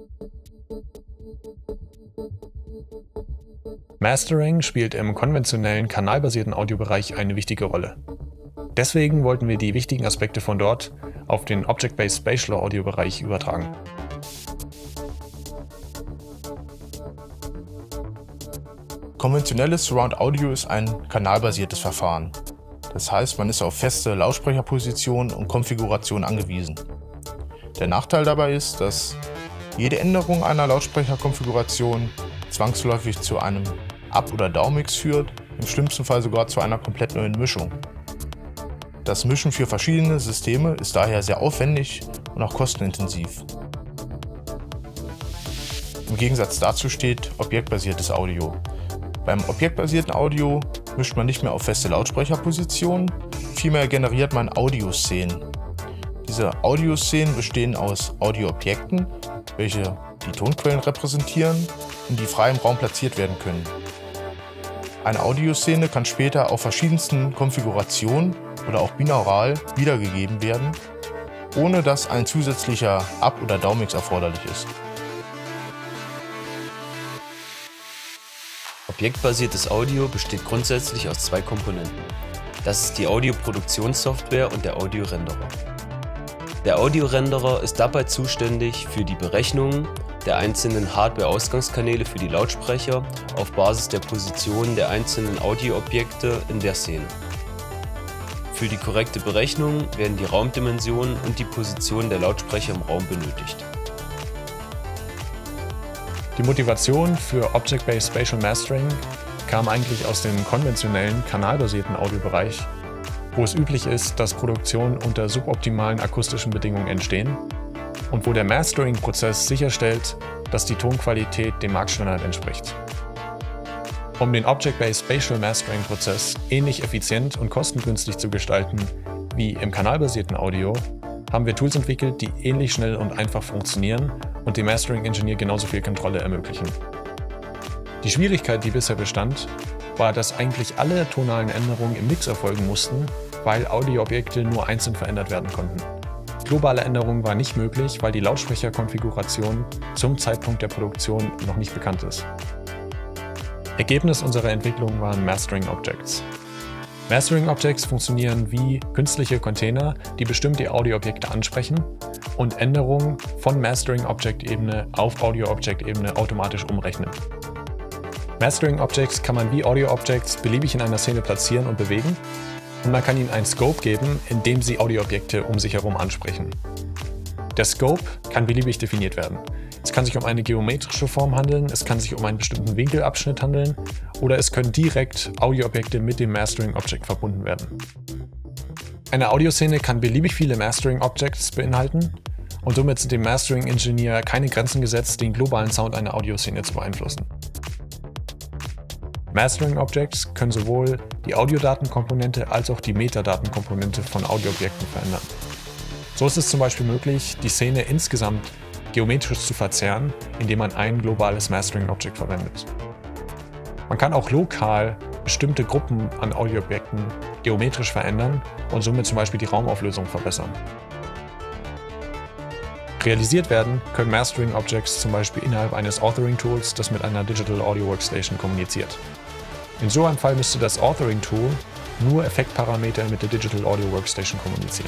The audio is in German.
Mastering spielt im konventionellen kanalbasierten Audiobereich eine wichtige Rolle. Deswegen wollten wir die wichtigen Aspekte von dort auf den Object-Based Spatial Audio-Bereich übertragen. Konventionelles Surround Audio ist ein kanalbasiertes Verfahren. Das heißt, man ist auf feste Lautsprecherpositionen und Konfigurationen angewiesen. Der Nachteil dabei ist, dass jede Änderung einer Lautsprecherkonfiguration zwangsläufig zu einem Up- oder Down-Mix führt, im schlimmsten Fall sogar zu einer komplett neuen Mischung. Das Mischen für verschiedene Systeme ist daher sehr aufwendig und auch kostenintensiv. Im Gegensatz dazu steht objektbasiertes Audio. Beim objektbasierten Audio mischt man nicht mehr auf feste Lautsprecherpositionen, vielmehr generiert man Audioszenen. Diese Audioszenen bestehen aus Audioobjekten, welche die Tonquellen repräsentieren und die frei im Raum platziert werden können. Eine Audioszene kann später auf verschiedensten Konfigurationen oder auch binaural wiedergegeben werden, ohne dass ein zusätzlicher Up- oder Down-Mix erforderlich ist. Objektbasiertes Audio besteht grundsätzlich aus zwei Komponenten. Das ist die Audioproduktionssoftware und der Audiorenderer. Der Audiorenderer ist dabei zuständig für die Berechnung der einzelnen Hardware-Ausgangskanäle für die Lautsprecher auf Basis der Position der einzelnen Audioobjekte in der Szene. Für die korrekte Berechnung werden die Raumdimensionen und die Position der Lautsprecher im Raum benötigt. Die Motivation für Object-Based Spatial Mastering kam eigentlich aus dem konventionellen kanalbasierten Audiobereich, wo es üblich ist, dass Produktionen unter suboptimalen akustischen Bedingungen entstehen und wo der Mastering-Prozess sicherstellt, dass die Tonqualität dem Marktstandard entspricht. Um den Object-Based Spatial Mastering-Prozess ähnlich effizient und kostengünstig zu gestalten wie im kanalbasierten Audio, haben wir Tools entwickelt, die ähnlich schnell und einfach funktionieren und dem Mastering-Ingenieur genauso viel Kontrolle ermöglichen. Die Schwierigkeit, die bisher bestand, war, dass eigentlich alle tonalen Änderungen im Mix erfolgen mussten, weil Audioobjekte nur einzeln verändert werden konnten. Globale Änderungen war nicht möglich, weil die Lautsprecherkonfiguration zum Zeitpunkt der Produktion noch nicht bekannt ist. Ergebnis unserer Entwicklung waren Mastering Objects. Mastering Objects funktionieren wie künstliche Container, die bestimmte Audioobjekte ansprechen und Änderungen von Mastering Object Ebene auf Audio Object Ebene automatisch umrechnen. Mastering Objects kann man wie Audio Objects beliebig in einer Szene platzieren und bewegen und man kann ihnen einen Scope geben, in dem sie Audioobjekte um sich herum ansprechen. Der Scope kann beliebig definiert werden. Es kann sich um eine geometrische Form handeln, es kann sich um einen bestimmten Winkelabschnitt handeln oder es können direkt Audioobjekte mit dem Mastering Object verbunden werden. Eine Audioszene kann beliebig viele Mastering Objects beinhalten und somit sind dem Mastering Engineer keine Grenzen gesetzt, den globalen Sound einer Audioszene zu beeinflussen. Mastering Objects können sowohl die Audiodatenkomponente als auch die Metadatenkomponente von Audioobjekten verändern. So ist es zum Beispiel möglich, die Szene insgesamt geometrisch zu verzerren, indem man ein globales Mastering Object verwendet. Man kann auch lokal bestimmte Gruppen an Audioobjekten geometrisch verändern und somit zum Beispiel die Raumauflösung verbessern. Realisiert werden können Mastering Objects zum Beispiel innerhalb eines Authoring Tools, das mit einer Digital Audio Workstation kommuniziert. In so einem Fall müsste das Authoring Tool nur Effektparameter mit der Digital Audio Workstation kommunizieren.